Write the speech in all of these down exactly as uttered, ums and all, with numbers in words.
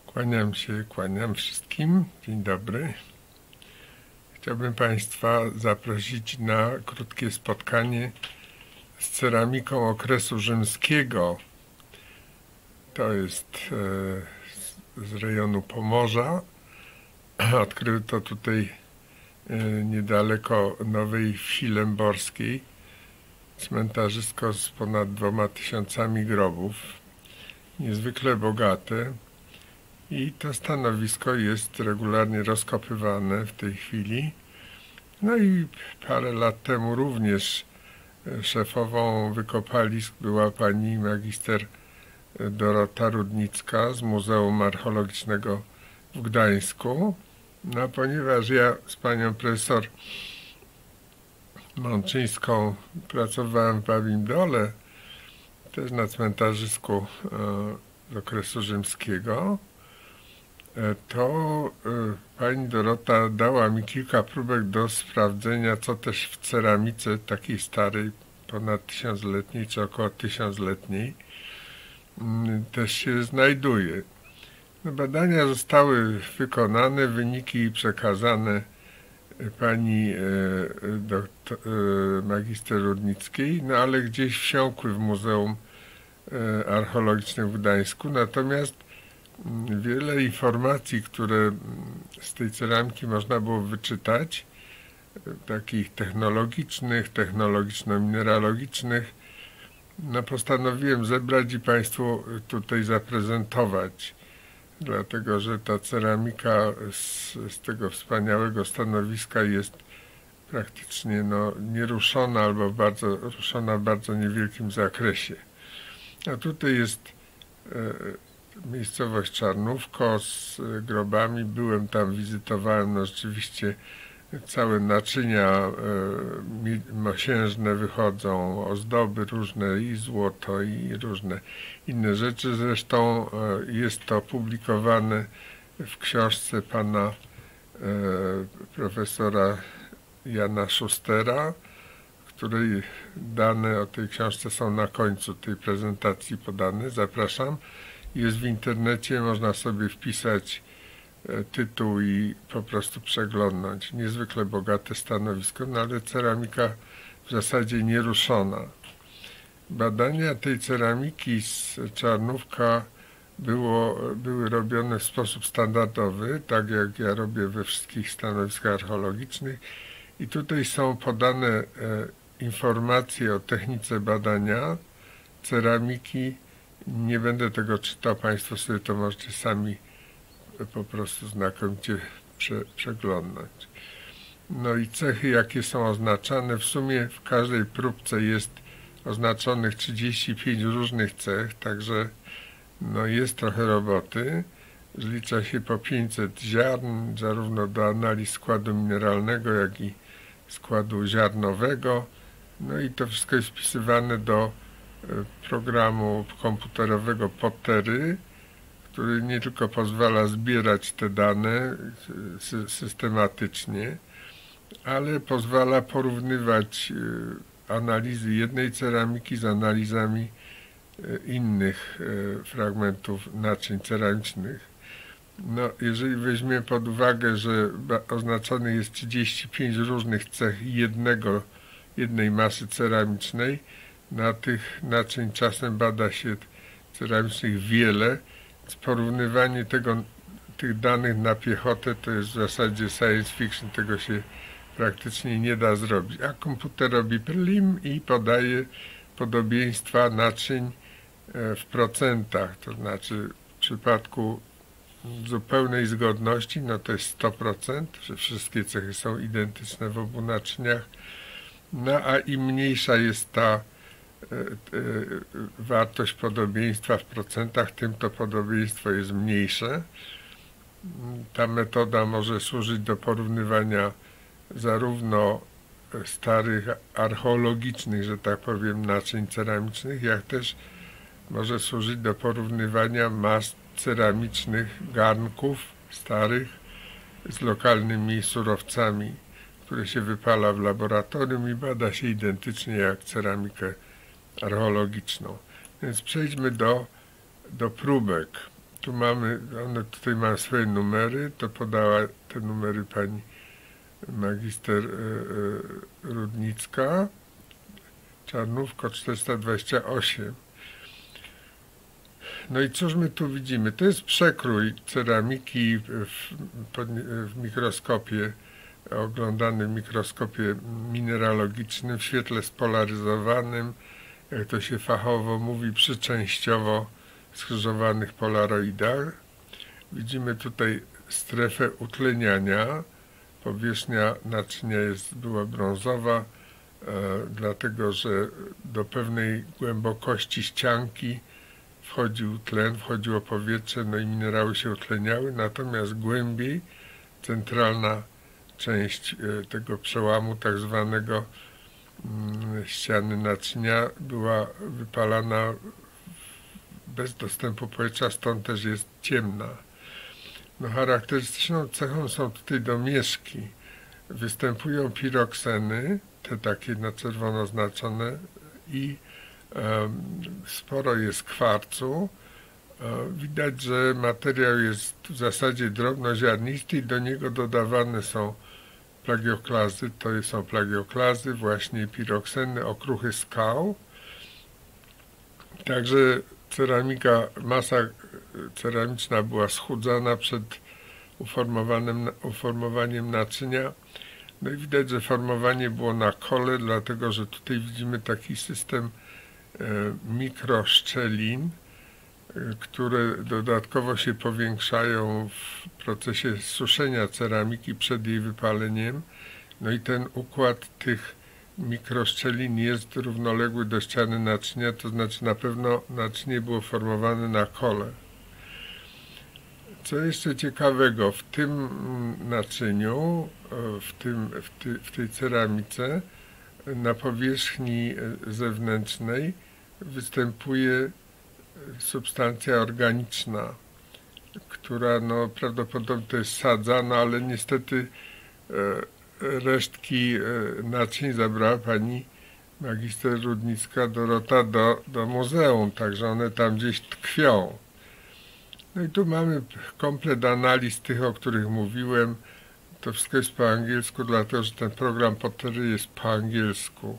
Kłaniam się, kłaniam wszystkim. Dzień dobry. Chciałbym Państwa zaprosić na krótkie spotkanie z ceramiką okresu rzymskiego. To jest e, z rejonu Pomorza. Odkryto tutaj e, niedaleko Nowej Wsi Lęborskiej cmentarzysko z ponad dwoma tysiącami grobów. Niezwykle bogate. I to stanowisko jest regularnie rozkopywane w tej chwili. No i parę lat temu również szefową wykopalisk była pani magister Dorota Rudnicka z Muzeum Archeologicznego w Gdańsku. No ponieważ ja z panią profesor Mączyńską pracowałem w Babim Dole, też na cmentarzysku z okresu rzymskiego, to pani Dorota dała mi kilka próbek do sprawdzenia, co też w ceramice takiej starej, ponad tysiącletniej czy około tysiącletniej też się znajduje. Badania zostały wykonane, wyniki przekazane pani doktor, magister Rudnickiej, no ale gdzieś wsiąkły w Muzeum Archeologicznym w Gdańsku, natomiast wiele informacji, które z tej ceramiki można było wyczytać, takich technologicznych, technologiczno-mineralogicznych, no postanowiłem zebrać i Państwu tutaj zaprezentować, dlatego że ta ceramika z, z tego wspaniałego stanowiska jest praktycznie no, nieruszona albo bardzo ruszona w bardzo niewielkim zakresie. A tutaj jest e, miejscowość Czarnówko z grobami. Byłem tam, wizytowałem, no rzeczywiście całe naczynia e, mosiężne wychodzą, ozdoby różne i złoto i różne inne rzeczy. Zresztą e, jest to publikowane w książce pana e, profesora Jana Szustera, której dane o tej książce są na końcu tej prezentacji podane. Zapraszam. Jest w internecie, można sobie wpisać tytuł i po prostu przeglądnąć. Niezwykle bogate stanowisko, no ale ceramika w zasadzie nieruszona. Badania tej ceramiki z Czarnówka było, były robione w sposób standardowy, tak jak ja robię we wszystkich stanowiskach archeologicznych. I tutaj są podane e, informacje o technice badania ceramiki. Nie będę tego czytał, Państwo sobie to możecie sami po prostu znakomicie prze, przeglądać. No i cechy, jakie są oznaczane, w sumie w każdej próbce jest oznaczonych trzydzieści pięć różnych cech, także no jest trochę roboty. Zlicza się po pięćset ziarn, zarówno do analiz składu mineralnego, jak i składu ziarnowego. No i to wszystko jest wpisywane do programu komputerowego Pottery, który nie tylko pozwala zbierać te dane systematycznie, ale pozwala porównywać analizy jednej ceramiki z analizami innych fragmentów naczyń ceramicznych. No, jeżeli weźmiemy pod uwagę, że oznaczonych jest trzydzieści pięć różnych cech jednego, jednej masy ceramicznej, na tych naczyń czasem bada się ceramicznych wiele, więc porównywanie tego, tych danych na piechotę to jest w zasadzie science fiction, tego się praktycznie nie da zrobić. A komputer robi plim i podaje podobieństwa naczyń w procentach, to znaczy w przypadku zupełnej zgodności, no to jest sto procent, że wszystkie cechy są identyczne w obu naczyniach, no a im mniejsza jest ta wartość podobieństwa w procentach, tym to podobieństwo jest mniejsze. Ta metoda może służyć do porównywania zarówno starych archeologicznych, że tak powiem, naczyń ceramicznych, jak też może służyć do porównywania mas ceramicznych garnków starych z lokalnymi surowcami, które się wypala w laboratorium i bada się identycznie jak ceramikę archeologiczną. Więc przejdźmy do, do próbek. Tu mamy, one tutaj mają swoje numery, to podała te numery pani magister Rudnicka, Czarnówko czterysta dwadzieścia osiem. No i cóż my tu widzimy? To jest przekrój ceramiki w, w mikroskopie, oglądany w mikroskopie mineralogicznym, w świetle spolaryzowanym, jak to się fachowo mówi, przy częściowo skrzyżowanych polaroidach. Widzimy tutaj strefę utleniania. Powierzchnia naczynia jest, była brązowa, e, dlatego że do pewnej głębokości ścianki wchodził tlen, wchodziło powietrze, no i minerały się utleniały, natomiast głębiej centralna część e, tego przełamu, tak zwanego mm, ściany naczynia, była wypalana bez dostępu powietrza, stąd też jest ciemna. No, charakterystyczną cechą są tutaj domieszki. Występują pirokseny, te takie na czerwono oznaczone, i um, sporo jest kwarcu. E, widać, że materiał jest w zasadzie drobnoziarnisty i do niego dodawane są plagioklazy. To są plagioklazy, właśnie pirokseny, okruchy skał. Także ceramika, masa ceramiczna była schudzana przed uformowanym, uformowaniem naczynia. No i widać, że formowanie było na kole, dlatego że tutaj widzimy taki system e, mikroszczelin, e, które dodatkowo się powiększają w procesie suszenia ceramiki przed jej wypaleniem. No i ten układ tych mikroszczelin jest równoległy do ściany naczynia, to znaczy na pewno naczynie było formowane na kole. Co jeszcze ciekawego, w tym naczyniu, w, tym, w, ty, w tej ceramice, na powierzchni zewnętrznej występuje substancja organiczna, która no, prawdopodobnie to jest sadza, no ale niestety resztki naczyń zabrała pani magister Rudnicka Dorota do, do muzeum, także one tam gdzieś tkwią. No i tu mamy komplet analiz tych, o których mówiłem. To wszystko jest po angielsku, dlatego że ten program Pottery jest po angielsku.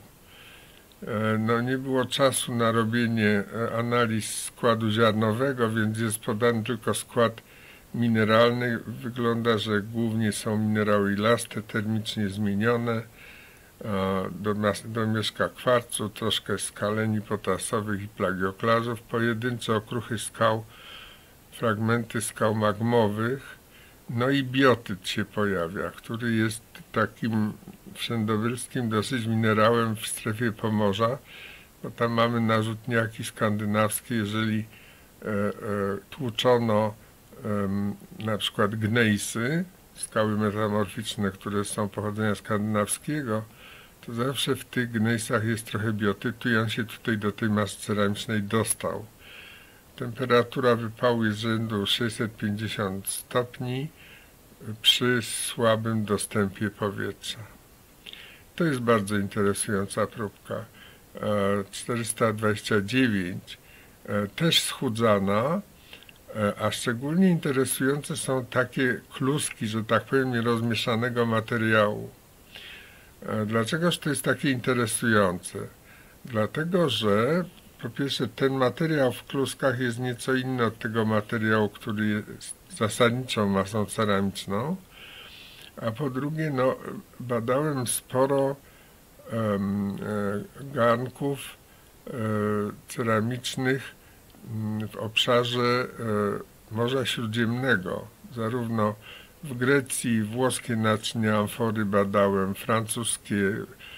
No nie było czasu na robienie analiz składu ziarnowego, więc jest podany tylko skład mineralny. Wygląda, że głównie są minerały ilaste, termicznie zmienione. Do, do mieszka kwarcu, troszkę skaleni potasowych i plagioklazów, pojedyncze okruchy skał, fragmenty skał magmowych, no i biotyt się pojawia, który jest takim wszędobylskim dosyć minerałem w strefie Pomorza, bo tam mamy narzutniaki skandynawskie. Jeżeli e, e, tłuczono e, na przykład gnejsy, skały metamorficzne, które są pochodzenia skandynawskiego, to zawsze w tych gnejsach jest trochę biotytu i on się tutaj do tej masy ceramicznej dostał. Temperatura wypału jest rzędu sześćset pięćdziesiąt stopni przy słabym dostępie powietrza. To jest bardzo interesująca próbka. czterysta dwadzieścia dziewięć, też schudzana, a szczególnie interesujące są takie kluski, że tak powiem, nierozmieszanego materiału. Dlaczegoż to jest takie interesujące? Dlatego, że po pierwsze ten materiał w kluskach jest nieco inny od tego materiału, który jest zasadniczą masą ceramiczną, a po drugie no, badałem sporo um, garnków um, ceramicznych w obszarze um, Morza Śródziemnego, zarówno w Grecji, włoskie naczynia, amfory badałem, francuskie,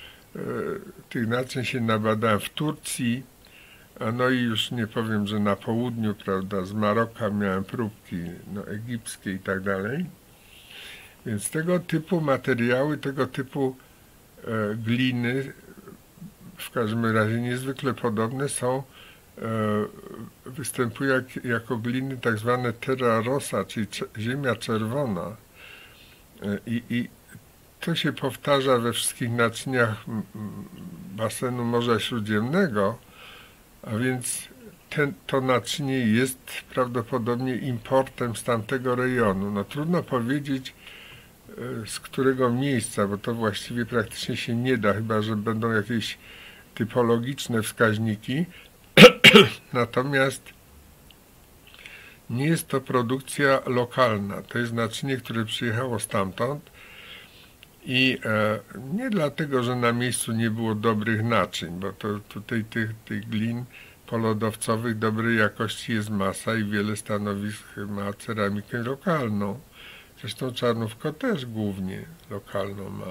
tych naczyń się nabadałem w Turcji, no i już nie powiem, że na południu, prawda, z Maroka miałem próbki no, egipskie i tak dalej. Więc tego typu materiały, tego typu e, gliny, w każdym razie niezwykle podobne są, e, występują jak, jako gliny tak zwane terra rossa, czyli ziemia czerwona. E, i, I to się powtarza we wszystkich naczyniach basenu Morza Śródziemnego, a więc ten, to naczynie jest prawdopodobnie importem z tamtego rejonu. No trudno powiedzieć, z którego miejsca, bo to właściwie praktycznie się nie da, chyba że będą jakieś typologiczne wskaźniki. Natomiast nie jest to produkcja lokalna. To jest naczynie, które przyjechało stamtąd i e, nie dlatego, że na miejscu nie było dobrych naczyń, bo to tutaj tych, tych glin polodowcowych dobrej jakości jest masa i wiele stanowisk ma ceramikę lokalną. Zresztą Czarnówko też głównie lokalną ma.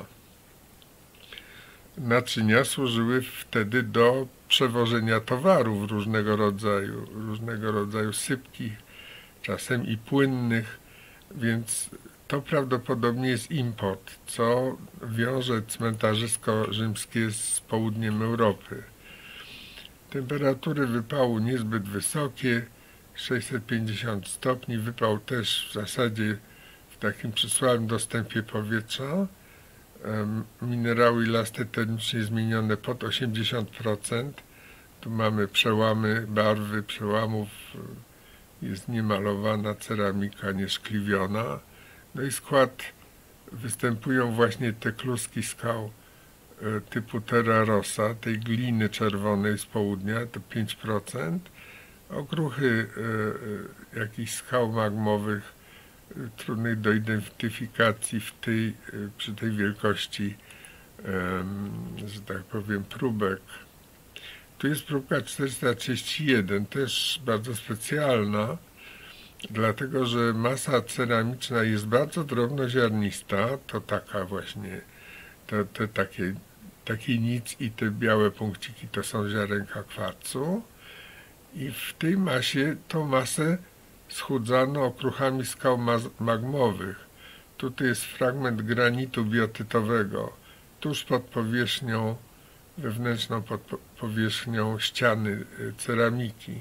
Naczynia służyły wtedy do przewożenia towarów różnego rodzaju, różnego rodzaju sypkich, czasem i płynnych, więc to prawdopodobnie jest import, co wiąże cmentarzysko rzymskie z południem Europy. Temperatury wypału niezbyt wysokie, sześćset pięćdziesiąt stopni, wypał też w zasadzie w takim przysłowym dostępie powietrza. Minerały ilaste termicznie zmienione pod osiemdziesiąt procent. Tu mamy przełamy barwy przełamów, jest niemalowana ceramika, nieszkliwiona. No i skład, występują właśnie te kluski skał typu Terra Rossa, tej gliny czerwonej z południa, to pięć procent. Okruchy jakichś skał magmowych, trudnych do identyfikacji w tej, przy tej wielkości, że tak powiem, próbek. Tu jest próbka czterysta trzydzieści jeden, też bardzo specjalna, dlatego że masa ceramiczna jest bardzo drobnoziarnista, to taka właśnie, to, te takie, takie nic i te białe punkciki to są ziarenka kwarcu i w tej masie tą masę schudzano okruchami skał magmowych. Tutaj jest fragment granitu biotytowego, tuż pod powierzchnią, wewnętrzną pod powierzchnią ściany ceramiki.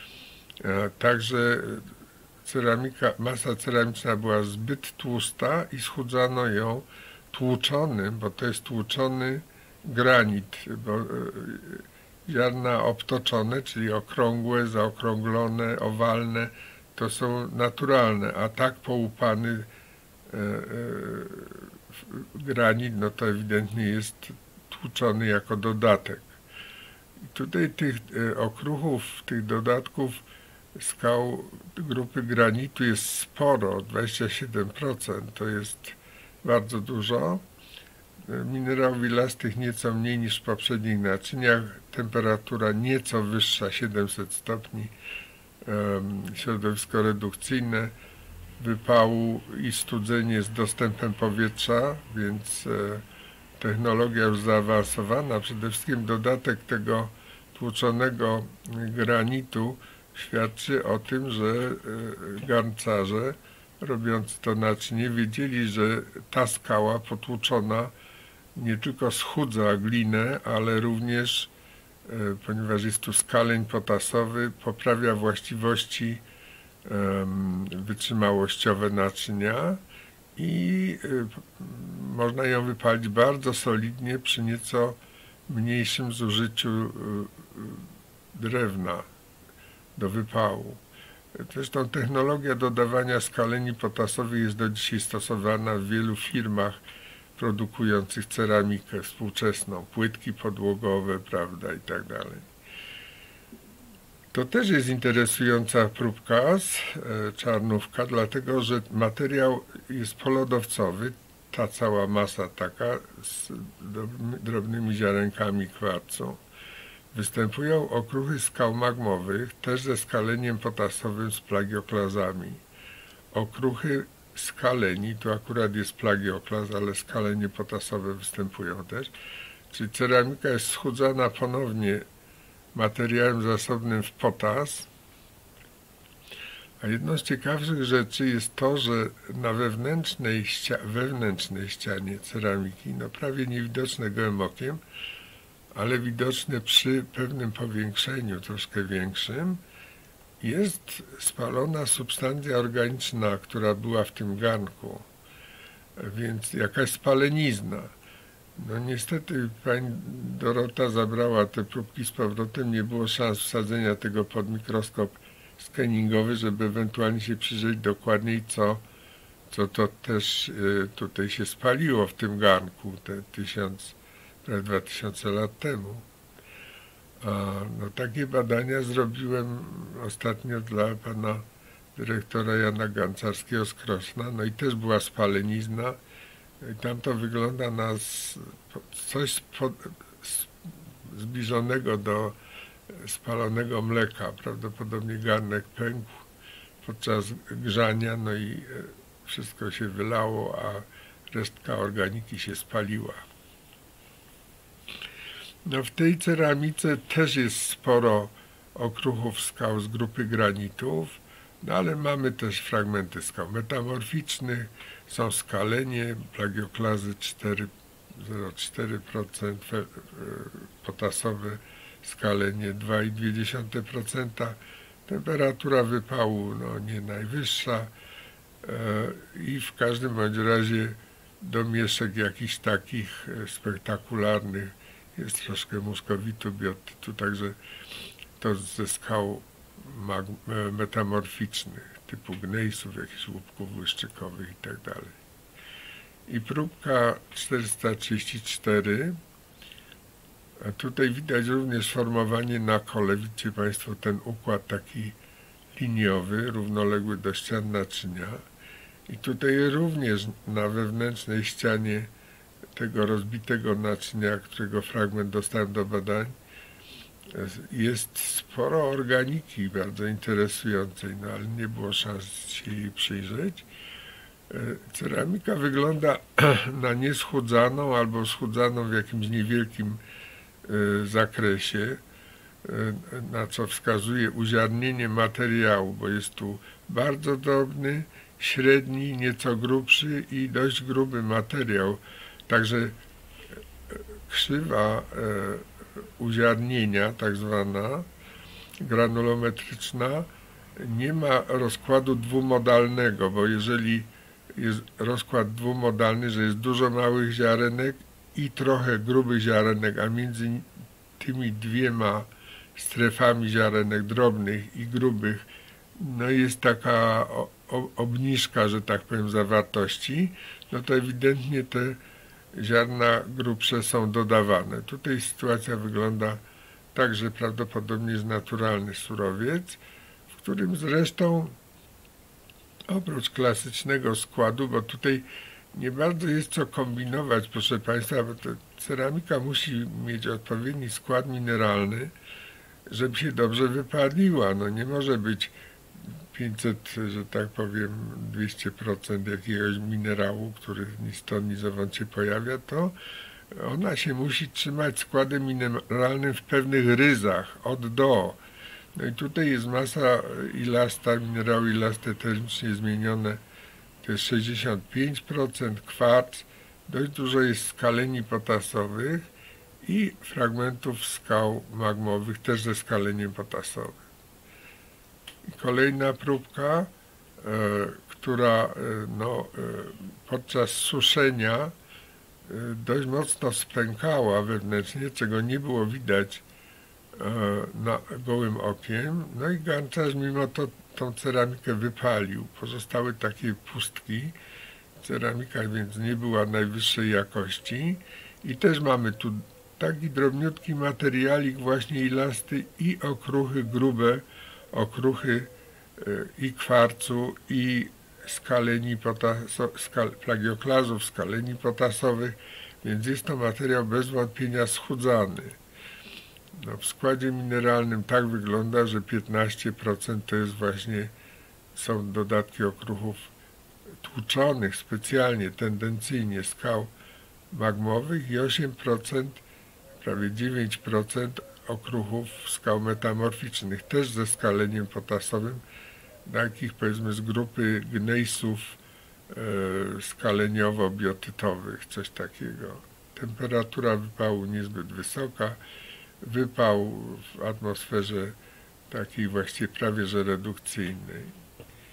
Także ceramika, masa ceramiczna była zbyt tłusta i schudzano ją tłuczonym, bo to jest tłuczony granit, bo ziarna obtoczone, czyli okrągłe, zaokrąglone, owalne, to są naturalne, a tak połupany e, e, granit, no to ewidentnie jest tłuczony jako dodatek. I tutaj tych e, okruchów, tych dodatków skał grupy granitu jest sporo, dwadzieścia siedem procent, to jest bardzo dużo. Minerałów ilastych nieco mniej niż w poprzednich naczyniach, temperatura nieco wyższa, siedemset stopni, środowisko redukcyjne, wypału i studzenie z dostępem powietrza, więc technologia już zaawansowana. Przede wszystkim dodatek tego tłuczonego granitu świadczy o tym, że garncarze robiąc to naczynie wiedzieli, że ta skała potłuczona nie tylko schudza glinę, ale również, ponieważ jest tu skaleń potasowy, poprawia właściwości wytrzymałościowe naczynia i można ją wypalić bardzo solidnie przy nieco mniejszym zużyciu drewna do wypału. Zresztą technologia dodawania skaleni potasowych jest do dzisiaj stosowana w wielu firmach produkujących ceramikę współczesną, płytki podłogowe, prawda, i tak dalej. To też jest interesująca próbka, czarnówka, dlatego że materiał jest polodowcowy, ta cała masa taka z drobnymi ziarenkami kwarcu. Występują okruchy skał magmowych, też ze skaleniem potasowym z plagioklazami. Okruchy skaleni, tu akurat jest plagioklaz, ale skalenie potasowe występują też. Czyli ceramika jest schudzana ponownie materiałem zasobnym w potas. A jedną z ciekawszych rzeczy jest to, że na wewnętrznej, ścia wewnętrznej ścianie ceramiki, no prawie niewidoczne gołym okiem, ale widoczne przy pewnym powiększeniu, troszkę większym, jest spalona substancja organiczna, która była w tym garnku, więc jakaś spalenizna. No niestety pani Dorota zabrała te próbki z powrotem, nie było szans wsadzenia tego pod mikroskop skeningowy, żeby ewentualnie się przyjrzeć dokładniej, co, co to też y, tutaj się spaliło w tym garnku te tysiąc, prawie dwa tysiące lat temu. A, no takie badania zrobiłem ostatnio dla pana dyrektora Jana Gancarskiego z Krośna, no i też była spalenizna. I tam to wygląda na coś spod, zbliżonego do spalonego mleka. Prawdopodobnie garnek pękł podczas grzania, no i wszystko się wylało, a resztka organiki się spaliła. No w tej ceramice też jest sporo okruchów skał z grupy granitów, no ale mamy też fragmenty skał metamorficznych, są skalenie, plagioklazy cztery przecinek zero cztery procent, potasowe skalenie dwa przecinek dwa procent, temperatura wypału no, nie najwyższa i w każdym bądź razie domieszek jakichś takich spektakularnych jest troszkę muskowitu, biotytu, także to ze skał metamorficznych typu gnejsów, jakichś łupków błyszczykowych i tak dalej. I próbka czterysta trzydzieści cztery, a tutaj widać również formowanie na kole. Widzicie Państwo ten układ taki liniowy, równoległy do ścian naczynia. I tutaj również na wewnętrznej ścianie tego rozbitego naczynia, którego fragment dostałem do badań, jest sporo organiki bardzo interesującej, no ale nie było szans się jej przyjrzeć. Ceramika wygląda na nieschudzaną albo schudzaną w jakimś niewielkim zakresie, na co wskazuje uziarnienie materiału, bo jest tu bardzo drobny, średni, nieco grubszy i dość gruby materiał. Także krzywa uziarnienia, tak zwana granulometryczna, nie ma rozkładu dwumodalnego, bo jeżeli jest rozkład dwumodalny, że jest dużo małych ziarenek i trochę grubych ziarenek, a między tymi dwiema strefami ziarenek drobnych i grubych no jest taka obniżka, że tak powiem, zawartości, no to ewidentnie te ziarna grubsze są dodawane. Tutaj sytuacja wygląda tak, że prawdopodobnie jest naturalny surowiec, w którym zresztą oprócz klasycznego składu, bo tutaj nie bardzo jest co kombinować, proszę Państwa, bo to ceramika musi mieć odpowiedni skład mineralny, żeby się dobrze wypaliła. No nie może być pięćset, że tak powiem, dwieście procent jakiegoś minerału, który ni stąd, ni zowąd się pojawia, to ona się musi trzymać składem mineralnym w pewnych ryzach, od do. No i tutaj jest masa ilasta, minerały ilaste termicznie zmienione, to jest sześćdziesiąt pięć procent, kwarc, dość dużo jest skaleni potasowych i fragmentów skał magmowych, też ze skaleniem potasowym. I kolejna próbka, e, która e, no, e, podczas suszenia e, dość mocno spękała wewnętrznie, czego nie było widać e, na gołym okiem. No i ganczarz mimo to tą ceramikę wypalił. Pozostały takie pustki. Ceramika więc nie była najwyższej jakości. I też mamy tu taki drobniutki materialik właśnie ilasty i okruchy grube, okruchy i kwarcu, i skaleni potaso, skal, plagioklazów, skaleni potasowych, więc jest to materiał bez wątpienia schudzany. No, w składzie mineralnym tak wygląda, że piętnaście procent to jest właśnie, są dodatki okruchów tłuczonych specjalnie, tendencyjnie skał magmowych i osiem procent, prawie dziewięć procent okruchów skał metamorficznych, też ze skaleniem potasowym, takich powiedzmy z grupy gnejsów e, skaleniowo-biotytowych, coś takiego. Temperatura wypału niezbyt wysoka, wypał w atmosferze takiej właściwie prawie że redukcyjnej.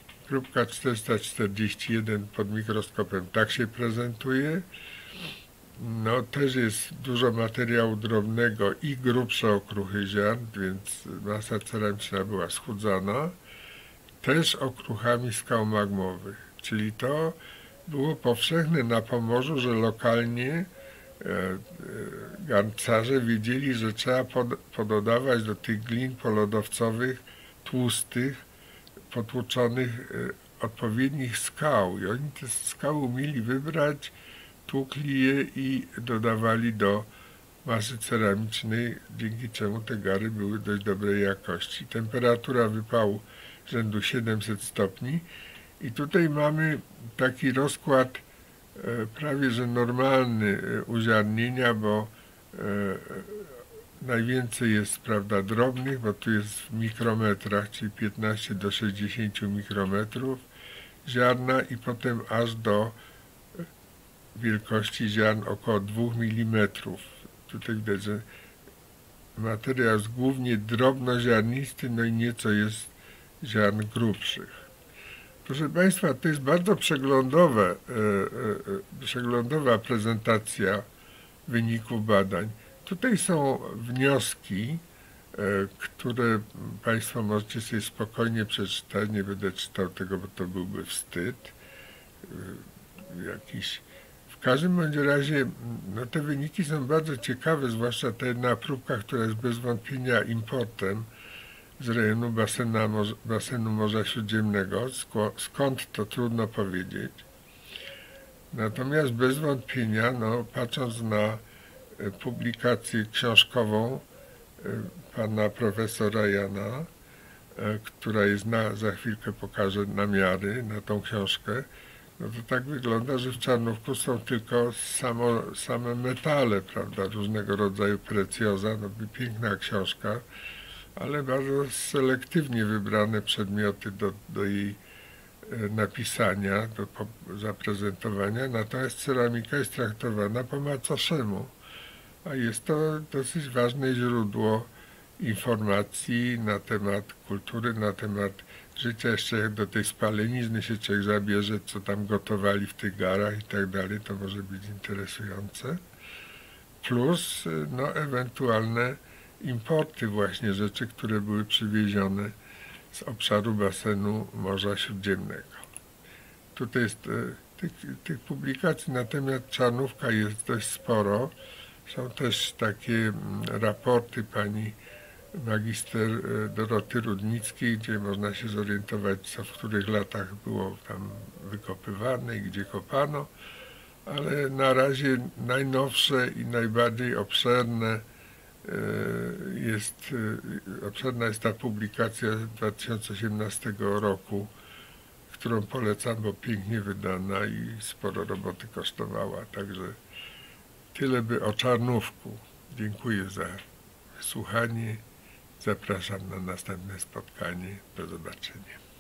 Próbka czterysta czterdzieści jeden pod mikroskopem tak się prezentuje. no też jest dużo materiału drobnego i grubsze okruchy ziarn, więc masa ceramiczna była schłudzana, też okruchami skał magmowych, czyli to było powszechne na Pomorzu, że lokalnie e, e, garncarze wiedzieli, że trzeba pod, pododawać do tych glin polodowcowych tłustych, potłuczonych e, odpowiednich skał i oni te skały umieli wybrać, tłukli je i dodawali do masy ceramicznej, dzięki czemu te gary były dość dobrej jakości. Temperatura wypału rzędu siedemset stopni i tutaj mamy taki rozkład e, prawie że normalny e, uziarnienia, bo e, najwięcej jest, prawda, drobnych, bo tu jest w mikrometrach, czyli piętnaście do sześćdziesięciu mikrometrów ziarna i potem aż do wielkości ziarn około dwóch milimetrów. Tutaj widać, że materiał jest głównie drobnoziarnisty, no i nieco jest ziarn grubszych. Proszę Państwa, to jest bardzo przeglądowe, e, e, przeglądowa prezentacja wyników badań. Tutaj są wnioski, e, które Państwo możecie sobie spokojnie przeczytać. Nie będę czytał tego, bo to byłby wstyd. E, jakiś W każdym bądź razie no, te wyniki są bardzo ciekawe, zwłaszcza ta jedna próbka, która jest bez wątpienia importem z rejonu basena, basenu Morza Śródziemnego. Skąd to trudno powiedzieć. Natomiast bez wątpienia, no, patrząc na publikację książkową pana profesora Jana, która jest na, za chwilkę pokażę namiary na tą książkę, no to tak wygląda, że w Czarnówku są tylko samo, same metale, prawda, różnego rodzaju precjoza, no piękna książka, ale bardzo selektywnie wybrane przedmioty do, do jej napisania, do zaprezentowania, natomiast ceramika jest traktowana po macoszemu, a jest to dosyć ważne źródło informacji na temat kultury, na temat życia. Jeszcze jak do tej spalenizny się człowiek zabierze, co tam gotowali w tych garach i tak dalej, to może być interesujące. Plus no, ewentualne importy właśnie, rzeczy, które były przywiezione z obszaru basenu Morza Śródziemnego. Tutaj jest tych, tych publikacji na temat Czarnówka jest dość sporo. Są też takie raporty pani magister Doroty Rudnickiej, gdzie można się zorientować, co w których latach było tam wykopywane i gdzie kopano, ale na razie najnowsze i najbardziej obszerne jest, obszerna jest ta publikacja z dwa tysiące osiemnastego roku, którą polecam, bo pięknie wydana i sporo roboty kosztowała. Także tyle by o Czarnówku. Dziękuję za słuchanie. Zapraszam na następne spotkanie. Do zobaczenia.